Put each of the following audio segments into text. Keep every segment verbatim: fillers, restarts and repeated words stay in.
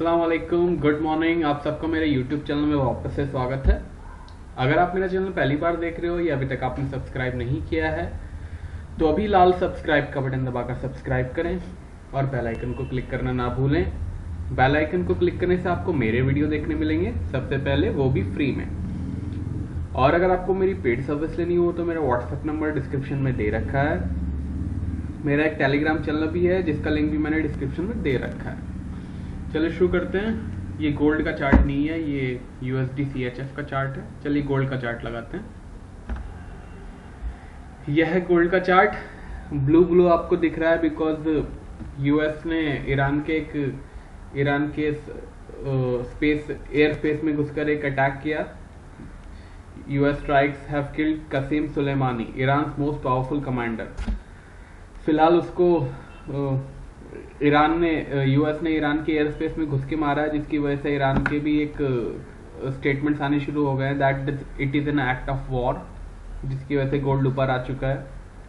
अस्सलाम वालेकुम, good morning. आप सबको मेरे यूट्यूब चैनल में वापस से स्वागत है। अगर आप मेरा चैनल पहली बार देख रहे हो या अभी तक आपने सब्सक्राइब नहीं किया है तो अभी लाल सब्सक्राइब का बटन दबाकर सब्सक्राइब करें और बेल आइकन को क्लिक करना ना भूलें। बेल आइकन को क्लिक करने से आपको मेरे वीडियो देखने मिलेंगे सबसे पहले, वो भी फ्री में। और अगर आपको मेरी पेड सर्विस लेनी हो तो मेरा व्हाट्सएप नंबर डिस्क्रिप्शन में दे रखा है। मेरा एक टेलीग्राम चैनल भी है जिसका लिंक भी मैंने डिस्क्रिप्शन में दे रखा है। चलिए शुरू करते हैं। ये गोल्ड का चार्ट नहीं है, ये यूएसडी सीएचएफ का चार्ट है। चलिए गोल्ड का चार्ट लगाते हैं। यह है गोल्ड का चार्ट। ब्लू ब्लू आपको दिख रहा है बिकॉज यूएस ने ईरान के एक ईरान के स्पेस एयर स्पेस में घुसकर एक अटैक किया। US strikes have killed Qasem Soleimani, Iran most powerful commander. फिलहाल उसको ईरान ने यूएस ने ईरान के एयर स्पेस में घुस के मारा है, जिसकी वजह से ईरान के भी एक स्टेटमेंट्स आने शुरू हो गए हैं that it is an act of war, जिसकी वजह से गोल्ड ऊपर आ चुका है।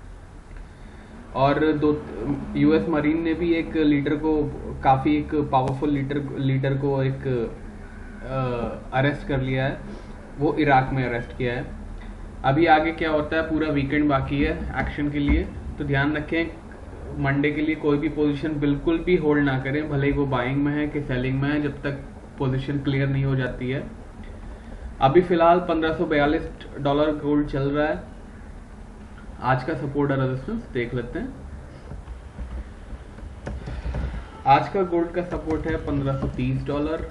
और दो यूएस मरीन ने भी एक लीडर को, काफी एक पावरफुल लीडर लीडर को एक अरेस्ट कर लिया है। वो इराक में अरेस्ट किया है। अभी आगे क्या होता है, पूरा वीकेंड बाकी है एक्शन के लिए, तो ध्यान रखें मंडे के लिए कोई भी पोजीशन बिल्कुल भी होल्ड ना करें, भले ही वो बाइंग में है कि सेलिंग में है, जब तक पोजीशन क्लियर नहीं हो जाती है। अभी फिलहाल पंद्रह सौ बयालीस डॉलर गोल्ड चल रहा है। आज का सपोर्ट और रेजिस्टेंस देख लेते हैं। आज का गोल्ड का सपोर्ट है पंद्रह सौ तीस डॉलर।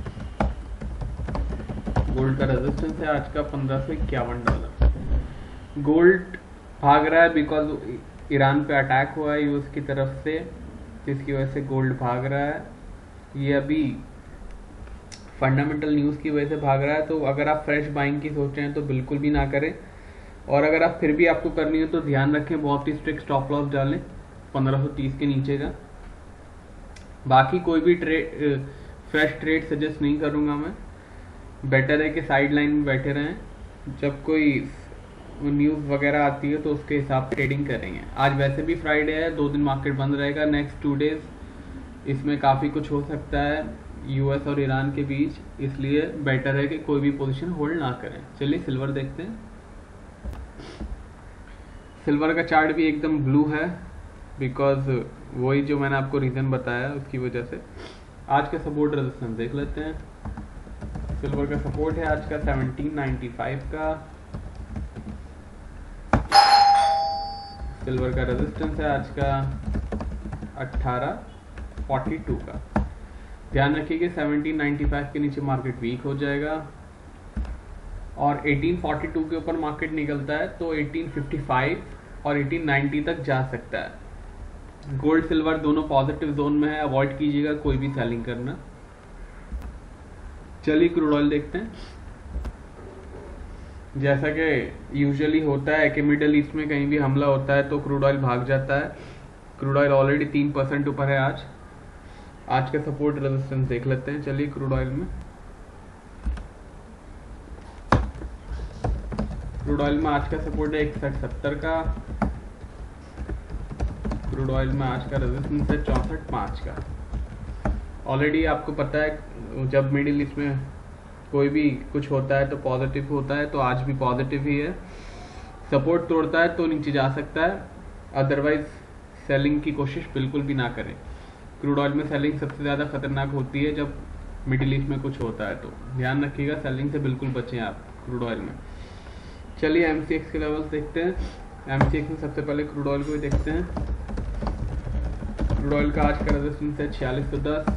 गोल्ड का रेजिस्टेंस है आज का पंद्रह सौ इक्यावन डॉलर। गोल्ड भाग रहा है बिकॉज ईरान पे अटैक हुआ है यूएस की तरफ से, जिसकी वजह से गोल्ड भाग रहा है। ये अभी फंडामेंटल न्यूज़ की वजह से भाग रहा है, तो अगर आप फ्रेश बाइंग की सोच रहे हैं तो बिल्कुल भी ना करें। और अगर आप फिर भी आपको करनी है तो ध्यान रखें, बहुत ही स्ट्रिक्ट स्टॉप लॉस डालें पंद्रह सौ तीस के नीचे का। बाकी कोई भी ट्रेड फ्रेश ट्रेड सजेस्ट नहीं करूँगा मैं। बेटर है कि साइड लाइन में बैठे रहें, जब कोई न्यूज़ वगैरह आती है तो उसके हिसाब से ट्रेडिंग करेंगे। आज वैसे भी फ्राइडे है, दो दिन मार्केट बंद रहेगा नेक्स्ट टू डेज, इसमें काफ़ी कुछ हो सकता है यूएस और ईरान के बीच, इसलिए बेटर है कि कोई भी पोजीशन होल्ड ना करें। चलिए सिल्वर देखते हैं। सिल्वर का चार्ट भी एकदम ब्लू है बिकॉज वही जो मैंने आपको रीज़न बताया उसकी वजह से। आज का सपोर्ट रेजिस्टेंस देख लेते हैं। सिल्वर का सपोर्ट है आज का सेवनटीन नाइन्टी फाइव का। सिल्वर का रेजिस्टेंस है आज का अठारह फोर्टी टू का। ध्यान रखिए कि सेवनटीन नाइन्टी फाइव के नीचे मार्केट वीक हो जाएगा और एटीन फोर्टी टू के ऊपर मार्केट निकलता है तो एटीन फिफ्टी फाइव और एटीन नाइन्टी तक जा सकता है। गोल्ड सिल्वर दोनों पॉजिटिव जोन में है, अवॉइड कीजिएगा कोई भी सेलिंग करना। चलिए क्रूड ऑयल देखते हैं। जैसा कि यूजुअली होता है कि मिडल ईस्ट में कहीं भी हमला होता है तो क्रूड ऑयल भाग जाता है। क्रूड ऑयल ऑलरेडी तीन परसेंट ऊपर है आज। आज का सपोर्ट रेजिस्टेंस देख लेते हैं। चलिए क्रूड ऑयल में क्रूड ऑयल में आज का सपोर्ट है इकसठ सत्तर का। क्रूड ऑयल में आज का रेजिस्टेंस है चौसठ पाँच का। ऑलरेडी आपको पता है जब मिडिल ईस्ट में कोई भी कुछ होता है तो पॉजिटिव होता है, तो आज भी पॉजिटिव ही है। सपोर्ट तोड़ता है तो नीचे जा सकता है, अदरवाइज सेलिंग की कोशिश बिल्कुल भी ना करें। क्रूड ऑयल में सेलिंग सबसे ज़्यादा खतरनाक होती है जब मिडिल ईस्ट में कुछ होता है, तो ध्यान रखिएगा सेलिंग से बिल्कुल बचें आप क्रूड ऑयल में। चलिए एम सी एक्स के लेवल्स देखते हैं। एम सी एक्स में सबसे पहले क्रूड ऑयल को ही देखते हैं। क्रूड ऑयल का आज का रेजिस्टेंस है छियालीस सौ दस।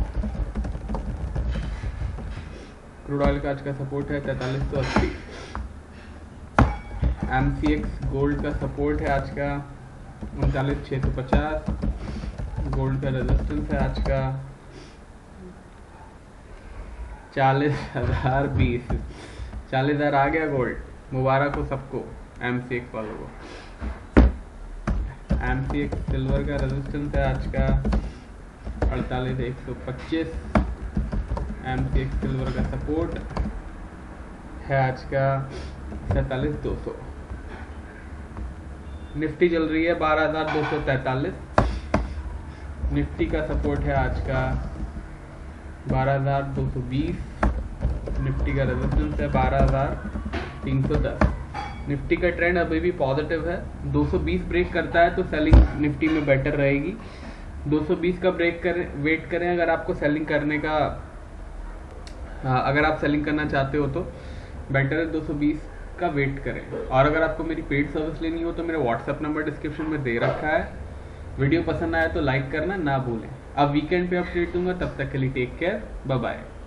क्रूड ऑयल का आज का सपोर्ट है तैंतालीस सौ अस्सी। एम सी एक्स गोल्ड का सपोर्ट है आज का उनचालीस छः सौ पचास। गोल्ड का रेजिस्टेंस है आज का चालीस हजार बीस। चालीस हजार आ गया गोल्ड, मुबारक हो सबको एम सी एक्स वालों को। एम सी एक्स सिल्वर का रेजिस्टेंस है आज का अड़तालीस एक सौ पच्चीस। एम सी एक्स सिल्वर का सपोर्ट है आज का सैतालीस दो सौ। निफ्टी चल रही है बारह हजार दो सौ तैतालीस। निफ्टी का सपोर्ट है आज का बारह हज़ार दो सौ बीस। निफ्टी का रेजिस्टेंस है बारह हज़ार तीन सौ दस। निफ्टी का ट्रेंड अभी भी पॉजिटिव है। दो सौ बीस ब्रेक करता है तो सेलिंग निफ्टी में बेटर रहेगी। दो सौ बीस का ब्रेक करें, वेट करें अगर आपको सेलिंग करने का, अगर आप सेलिंग करना चाहते हो तो बेटर है दो सौ बीस का वेट करें। और अगर आपको मेरी पेड सर्विस लेनी हो तो मेरा व्हाट्सएप नंबर डिस्क्रिप्शन में दे रखा है। वीडियो पसंद आया तो लाइक करना ना भूलें। अब वीकेंड पे अपडेट दूंगा, तब तक के लिए टेक केयर, बाय बाय।